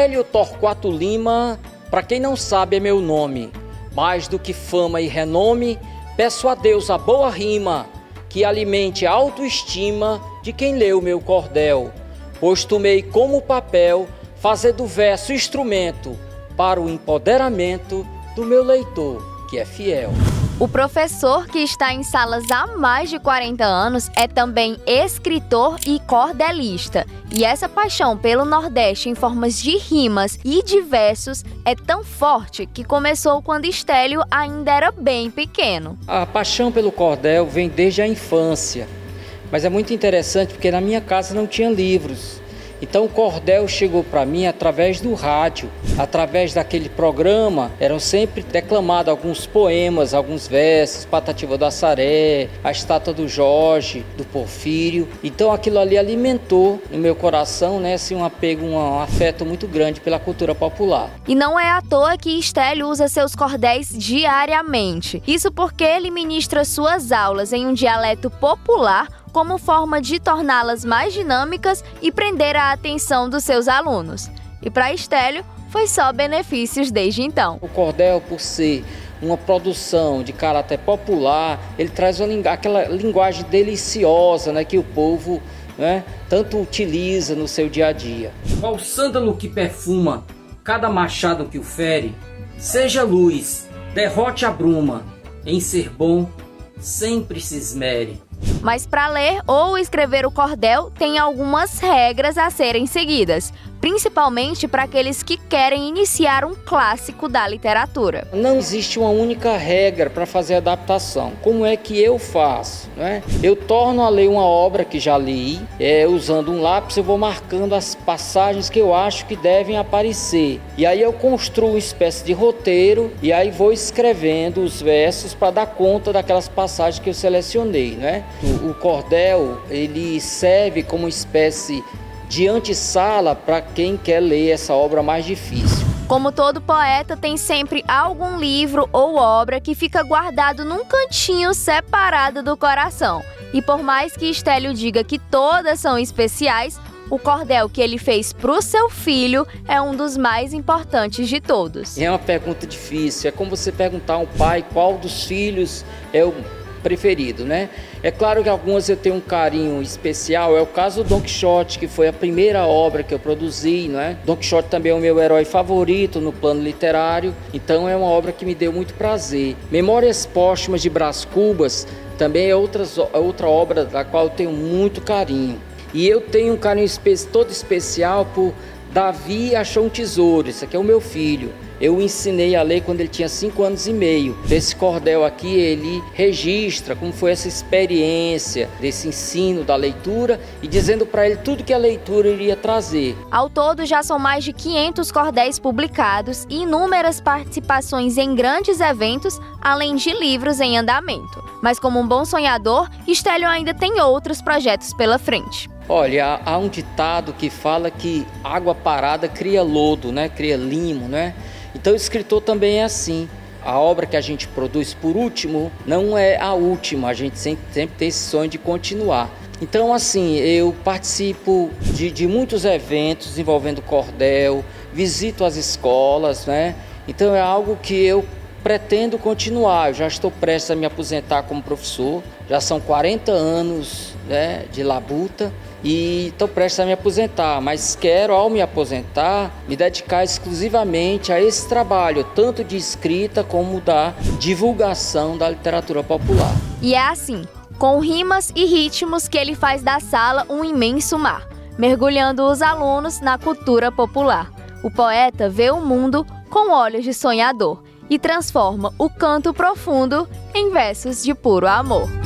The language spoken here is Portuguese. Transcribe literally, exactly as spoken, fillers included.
Estélio Torquato Lima, para quem não sabe, é meu nome. Mais do que fama e renome, peço a Deus a boa rima, que alimente a autoestima de quem leu meu cordel. Pois tomei como papel fazer do verso instrumento para o empoderamento do meu leitor, que é fiel. O professor, que está em salas há mais de quarenta anos, é também escritor e cordelista. E essa paixão pelo Nordeste em formas de rimas e de versos é tão forte que começou quando Estélio ainda era bem pequeno. A paixão pelo cordel vem desde a infância, mas é muito interessante porque na minha casa não tinha livros. Então o cordel chegou para mim através do rádio, através daquele programa, eram sempre declamados alguns poemas, alguns versos, Patativa do Assaré, a estátua do Jorge, do Porfírio. Então aquilo ali alimentou no meu coração, né, assim, um apego, um afeto muito grande pela cultura popular. E não é à toa que Estélio usa seus cordéis diariamente. Isso porque ele ministra suas aulas em um dialeto popular, como forma de torná-las mais dinâmicas e prender a atenção dos seus alunos. E para Estélio, foi só benefícios desde então. O cordel, por ser uma produção de caráter popular, ele traz uma, aquela linguagem deliciosa, né, que o povo, né, tanto utiliza no seu dia a dia. Qual sândalo que perfuma cada machado que o fere, seja luz, derrote a bruma, em ser bom, sempre se esmere. Mas para ler ou escrever o cordel, tem algumas regras a serem seguidas, principalmente para aqueles que querem iniciar um clássico da literatura. Não existe uma única regra para fazer a adaptação. Como é que eu faço, né? Eu torno a ler uma obra que já li, é, usando um lápis eu vou marcando as passagens que eu acho que devem aparecer. E aí eu construo uma espécie de roteiro e aí vou escrevendo os versos para dar conta daquelas passagens que eu selecionei, né? O, o cordel, ele serve como uma espécie de antessala para quem quer ler essa obra mais difícil. Como todo poeta, tem sempre algum livro ou obra que fica guardado num cantinho separado do coração. E por mais que Estélio diga que todas são especiais, o cordel que ele fez para o seu filho é um dos mais importantes de todos. É uma pergunta difícil, é como você perguntar a um pai qual dos filhos é o preferido, né? É claro que algumas eu tenho um carinho especial, é o caso do Don Quixote, que foi a primeira obra que eu produzi, não é? Don Quixote também é o meu herói favorito no plano literário, então é uma obra que me deu muito prazer. Memórias Póstumas de Brás Cubas também é outras, outra obra da qual eu tenho muito carinho. E eu tenho um carinho espe- todo especial por Davi Achou um Tesouro, esse aqui é o meu filho. Eu o ensinei a ler quando ele tinha cinco anos e meio. Desse cordel aqui, ele registra como foi essa experiência desse ensino da leitura e dizendo para ele tudo que a leitura iria trazer. Ao todo, já são mais de quinhentos cordéis publicados e inúmeras participações em grandes eventos, além de livros em andamento. Mas como um bom sonhador, Estélio ainda tem outros projetos pela frente. Olha, há um ditado que fala que água parada cria lodo, né? Cria limo, né? Então o escritor também é assim. A obra que a gente produz por último não é a última, a gente sempre, sempre tem esse sonho de continuar. Então assim, eu participo de, de muitos eventos envolvendo cordel, visito as escolas, né? Então é algo que eu pretendo continuar. Eu já estou prestes a me aposentar como professor, já são quarenta anos, né, de labuta e estou prestes a me aposentar, mas quero, ao me aposentar, me dedicar exclusivamente a esse trabalho, tanto de escrita como da divulgação da literatura popular. E é assim, com rimas e ritmos, que ele faz da sala um imenso mar, mergulhando os alunos na cultura popular. O poeta vê o mundo com olhos de sonhador e transforma o canto profundo em versos de puro amor.